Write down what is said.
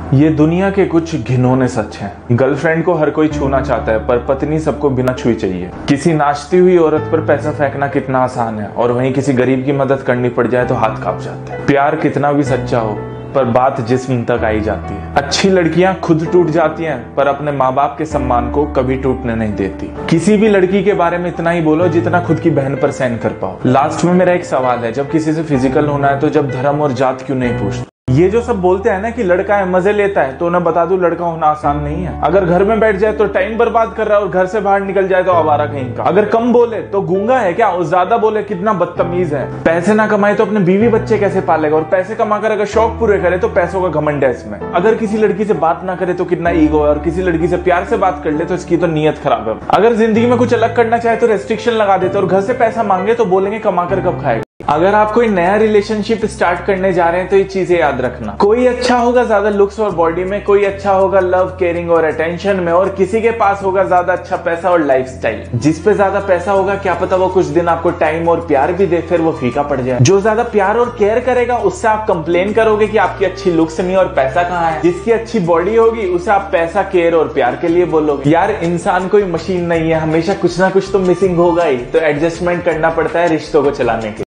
ये दुनिया के कुछ घिनौने सच हैं। गर्लफ्रेंड को हर कोई छूना चाहता है, पर पत्नी सबको बिना छुई चाहिए। किसी नाचती हुई औरत पर पैसा फेंकना कितना आसान है, और वहीं किसी गरीब की मदद करनी पड़ जाए तो हाथ कांप जाते हैं। प्यार कितना भी सच्चा हो, पर बात जिस्म तक आई जाती है। अच्छी लड़कियां खुद टूट जाती हैं, पर अपने माँ बाप के सम्मान को कभी टूटने नहीं देती। किसी भी लड़की के बारे में इतना ही बोलो जितना खुद की बहन पर सहन कर पाओ। लास्ट में मेरा एक सवाल है, जब किसी से फिजिकल होना है तो जब धर्म और जात क्यों नहीं पूछते? ये जो सब बोलते हैं ना कि लड़का है मजे लेता है, तो उन्हें बता दूं लड़का होना आसान नहीं है। अगर घर में बैठ जाए तो टाइम बर्बाद कर रहा है, और घर से बाहर निकल जाए तो आवारा कहीं का। अगर कम बोले तो गूंगा है क्या, और ज्यादा बोले कितना बदतमीज है। पैसे ना कमाए तो अपने बीवी बच्चे कैसे पालेगा, और पैसे कमाकर अगर शौक पूरे करे तो पैसों का घमंड है इसमें। अगर किसी लड़की से बात ना करे तो कितना ईगो है, और किसी लड़की से प्यार से बात कर ले तो इसकी तो नीयत खराब है। अगर जिंदगी में कुछ अलग करना चाहे तो रेस्ट्रिक्शन लगा देते, और घर से पैसा मांगे तो बोलेंगे कमाकर कब खाएगा। अगर आप कोई नया रिलेशनशिप स्टार्ट करने जा रहे हैं तो ये चीजें याद रखना, कोई अच्छा होगा ज्यादा लुक्स और बॉडी में, कोई अच्छा होगा लव, केयरिंग और अटेंशन में, और किसी के पास होगा ज्यादा अच्छा पैसा और लाइफस्टाइल। जिस पे ज्यादा पैसा होगा क्या पता वो कुछ दिन आपको टाइम और प्यार भी दे, फिर वो फीका पड़ जाए। जो ज्यादा प्यार और केयर करेगा उससे आप कंप्लेन करोगे कि आपकी अच्छी लुक्स नहीं और पैसा कहाँ है। जिसकी अच्छी बॉडी होगी उसे आप पैसा, केयर और प्यार के लिए बोलोगे। यार इंसान कोई मशीन नहीं है, हमेशा कुछ ना कुछ तो मिसिंग होगा ही, तो एडजस्टमेंट करना पड़ता है रिश्तों को चलाने के लिए।